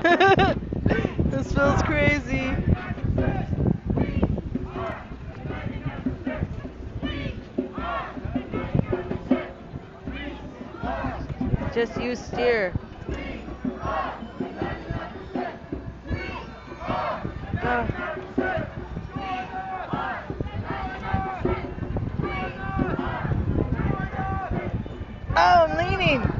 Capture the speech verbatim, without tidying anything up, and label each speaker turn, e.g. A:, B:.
A: This feels crazy. Just you steer. Go. Oh, I'm leaning.